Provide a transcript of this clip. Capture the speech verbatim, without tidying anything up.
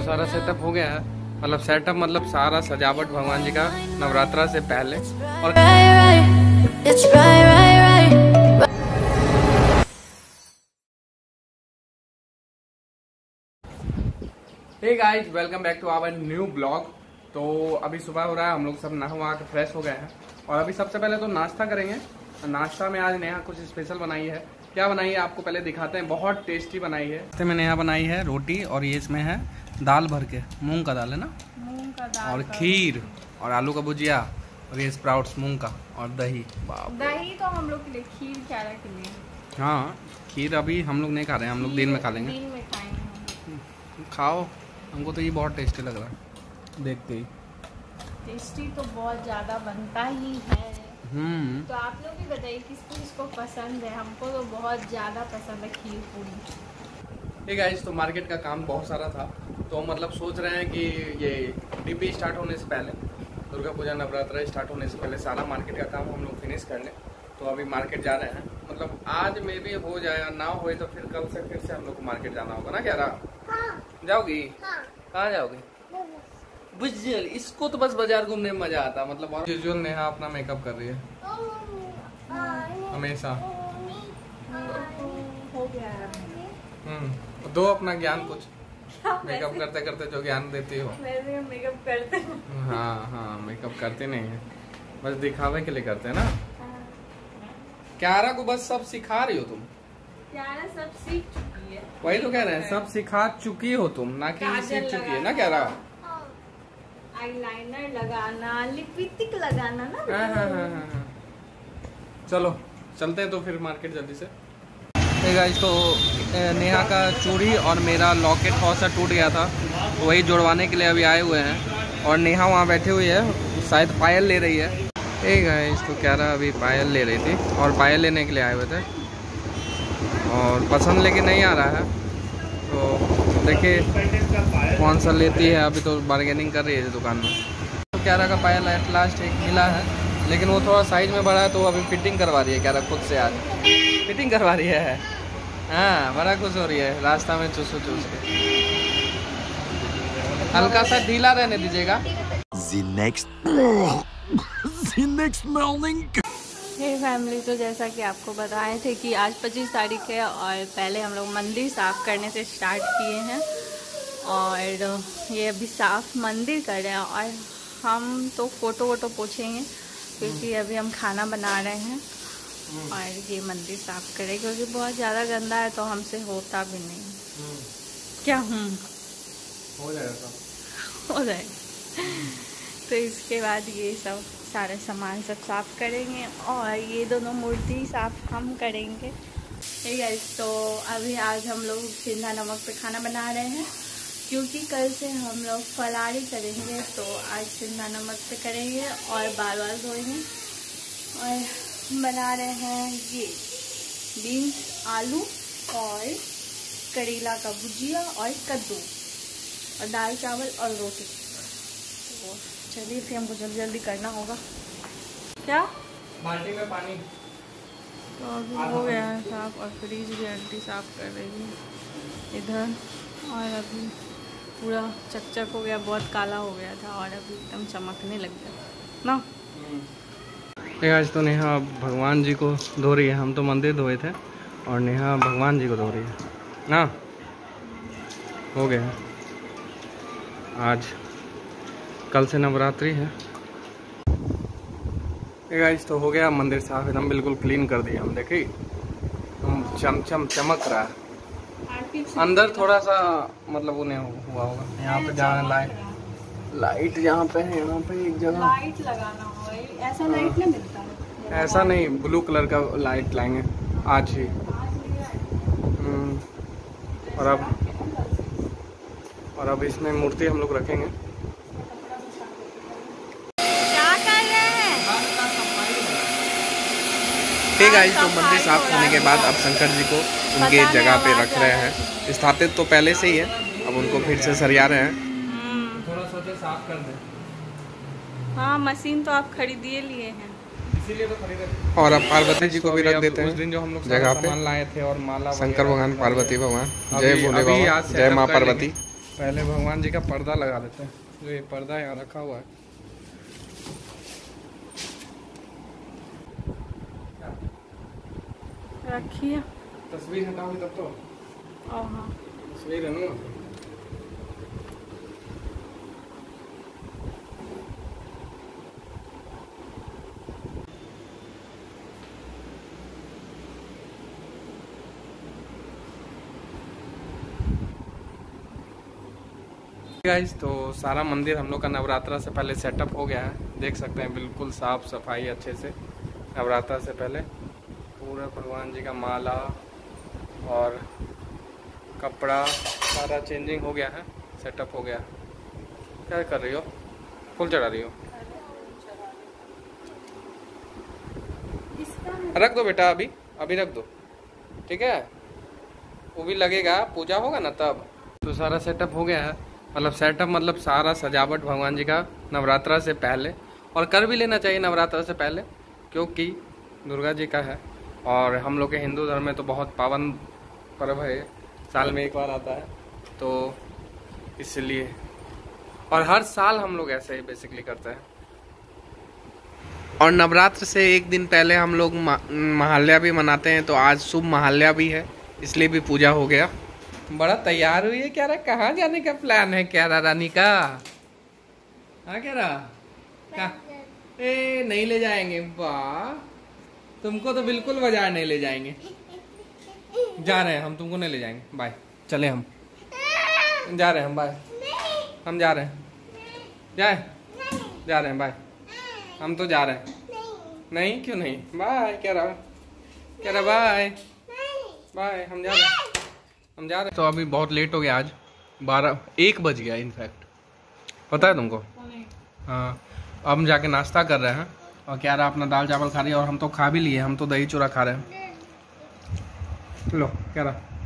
सारा सेटअप हो गया है, मतलब सेटअप मतलब सारा सजावट भगवान जी का नवरात्रा से पहले। और hey guys, welcome back to our new vlog. तो अभी सुबह हो रहा है, हम लोग सब नहा के फ्रेश हो गए हैं और अभी सबसे पहले तो नाश्ता करेंगे। नाश्ता में आज नेहा कुछ स्पेशल बनाई है। क्या बनाई है आपको पहले दिखाते हैं, बहुत टेस्टी बनाई है। नाश्ते में नेहा बनाई है रोटी और ये इसमें है दाल भर के, मूंग का दाल है ना, मूंग का दाल और खीर और आलू का भुजिया और ये स्प्राउट्स मूंग का और दही। दही तो हम लोग के लिए, खीर क्या के लिए? हाँ, खीर अभी हम लोग नहीं खा रहे हैं, हम लोग दिन में खा लेंगे। दिन में खाएंगे। खाओ, हमको तो ये बहुत टेस्टी लग रहा है देखते ही। टेस्टी तो बहुत ज़्यादा बनता ही है। हम्म तो आप लोग भी बताइए किसको किसको पसंद है। हमको तो बहुत ज़्यादा पसंद है खीर पूरी। ठीक है, तो मार्केट का काम बहुत सारा था, तो मतलब सोच रहे हैं कि ये डीपी स्टार्ट होने से पहले, दुर्गा पूजा नवरात्रा स्टार्ट होने से पहले सारा मार्केट का काम हम लोग फिनिश कर लें। तो अभी मार्केट जा रहे हैं, मतलब आज में भी हो जाए, ना हो तो फिर कल से फिर से हम लोग को मार्केट जाना होगा ना। क्या रहा? हाँ। जाओगी? हाँ। कहाँ जाओगी? बुझल, इसको तो बस बाजार घूमने में मजा आता, मतलब यूजुअल नेहा अपना मेकअप कर रही है हमेशा। हो गया है। हम्म दो अपना ज्ञान कुछ मेकअप करते करते जो ज्ञान देती हो। वैसे मेकअप करते हैं। हाँ हाँ, मेकअप करते नहीं है, बस दिखावे के लिए करते हैं ना। क्यारा को बस सब सिखा रही हो तुम। क्यारा सब सीख चुकी है। वही तो कह रहे हैं, सब सिखा चुकी हो तुम, ना कि सीख चुकी है ना क्यारा। आईलाइनर लगाना, लिपस्टिक लगाना ना। हाँ हाँ हाँ हाँ। चलो चलते हैं तो फिर मार्केट जल्दी से। hey guys, तो नेहा का चूड़ी और मेरा लॉकेट थोड़ा सा टूट गया था, वही जुड़वाने के लिए अभी आए हुए हैं। और नेहा वहाँ बैठी हुई है, शायद पायल ले रही है। hey guys, तो क्या रहा, अभी पायल ले रही थी और पायल लेने के लिए आए हुए थे और पसंद लेके नहीं आ रहा है, तो देखिए कौन सा लेती है। अभी तो बार्गेनिंग कर रही है दुकान में। तो क्या रहा का पायल एट लास्ट एक मिला है, लेकिन वो थोड़ा साइज में बड़ा है, तो अभी फिटिंग करवा रही है। क्या रहा खुद से आज फिटिंग करवा रही है। हाँ, बड़ा खुश हो रही है रास्ता में चूसू चूस के। हल्का सा ढीला रहने दीजिएगा। The next The next morning। Hey family, तो जैसा कि आपको बताए थे कि आज पच्चीस तारीख है और पहले हम लोग मंदिर साफ़ करने से स्टार्ट किए हैं और ये अभी साफ़ मंदिर कर रहे हैं। और हम तो फ़ोटो वोटो पोछेंगे क्योंकि अभी हम खाना बना रहे हैं और ये मंदिर साफ़ करें क्योंकि बहुत ज़्यादा गंदा है, तो हमसे होता भी नहीं। क्या हूँ हो जाएगा हो जाएगा तो इसके बाद ये सब सारे सामान सब साफ़ करेंगे और ये दोनों मूर्ति साफ़ हम करेंगे। ठीक है, तो अभी आज हम लोग सिंधा नमक पे खाना बना रहे हैं क्योंकि कल से हम लोग फलारी करेंगे, तो आज सिंधा नमक पे करेंगे और बाल बाल धोएंगे। और बना रहे हैं ये बीन्स, आलू और करेला का भुजिया और कद्दू और दाल चावल और रोटी। तो चलिए फिर हमको जल्दी जल्दी करना होगा। क्या बाल्टी में पानी तो अभी हो गया है साफ और फ्रिज भी आंटी साफ कर रही है इधर। और अभी पूरा चकचक हो गया, बहुत काला हो गया था और अभी एकदम चमकने लग गया ना। आज तो नेहा भगवान जी को धो रही है, हम तो मंदिर धोए थे और नेहा भगवान जी को धो रही है ना। हो गया, आज कल से नवरात्रि है। गाइस, तो हो गया मंदिर साफ, एकदम बिल्कुल क्लीन कर दिया हम। देखिए हम चम चम चमक रहा है। अंदर थोड़ा सा मतलब वो नहीं हुआ होगा। यहाँ पे जहाँ लाइट लाइट यहाँ पे है, यहाँ पे एक जगह लाइट लगाना होगा। ऐसा लाइट नहीं मिलता है। ऐसा नहीं, ब्लू कलर का लाइट लाएंगे आज ही। और अब और अब इसमें मूर्ति हम लोग रखेंगे। क्या कर रहे हैं? ठीक है, तो मंदिर साफ होने के बाद अब शंकर जी को उनके जगह पे रख रहे हैं। स्थापित तो पहले से ही है, अब उनको फिर से सरिया रहे हैं। थोड़ा सोचे साफ कर दे। हाँ, मशीन तो आप खरीदिए लिए हैं, इसीलिए तो खरीदे। और अब पार्वती जी को भी रख देते हैं उस दिन जो हम लोग जगह पे लाए थे और माला। शंकर भगवान, पार्वती भगवान, जय भोले बाबा, जय माँ पार्वती। पहले भगवान जी का पर्दा लगा देते हैं, जो ये पर्दा यहाँ रखा हुआ है। रखिए। तस्वीर हटाओगे तब तो। ओ हाँ, तस्वीर है ना। गाइस तो सारा मंदिर हम लोग का नवरात्रा से पहले सेटअप हो गया है, देख सकते हैं बिल्कुल साफ सफाई अच्छे से। नवरात्रा से पहले पूरा भगवान जी का माला और कपड़ा सारा चेंजिंग हो गया है, सेटअप हो गया है। क्या कर रही हो? फूल चढ़ा रही हो? रख दो बेटा, अभी अभी रख दो, ठीक है। वो भी लगेगा, पूजा होगा ना तब। तो सारा सेटअप हो गया है, मतलब सेटअप मतलब सारा सजावट भगवान जी का नवरात्रा से पहले, और कर भी लेना चाहिए नवरात्रा से पहले, क्योंकि दुर्गा जी का है और हम लोग के हिंदू धर्म में तो बहुत पावन पर्व है, साल में एक बार आता है, तो इसलिए। और हर साल हम लोग ऐसे ही बेसिकली करते हैं। और नवरात्र से एक दिन पहले हम लोग महाल्या भी मनाते हैं, तो आज शुभ महाल्या भी है, इसलिए भी पूजा हो गया। बड़ा तैयार हुई है क्या रहा? कहाँ जाने का प्लान है क्या रहा रानी का? हाँ क्या रहा? कहाँ? ए नहीं ले जाएंगे। वाह, तुमको तो बिल्कुल बाजार नहीं ले जाएंगे। जा रहे हैं हम, तुमको नहीं ले जाएंगे। बाय, चले हम जा रहे हैं हम। बाय, हम जा रहे हैं। जाए जा रहे हैं। बाय, हम तो जा रहे हैं। नहीं क्यों नहीं? बाय क्या रहा? क्या रहा? बाय बाय, हम जा रहे हैं, हम जा रहे हैं। तो अभी बहुत लेट हो गया, आज बारह एक बज गया इनफैक्ट, पता है तुमको? हाँ, अब हम जाके नाश्ता कर रहे हैं और क्या रहा अपना दाल चावल खा रही है, और हम तो खा भी लिए, हम तो दही चूरा खा रहे हैं। लो क्या रहा?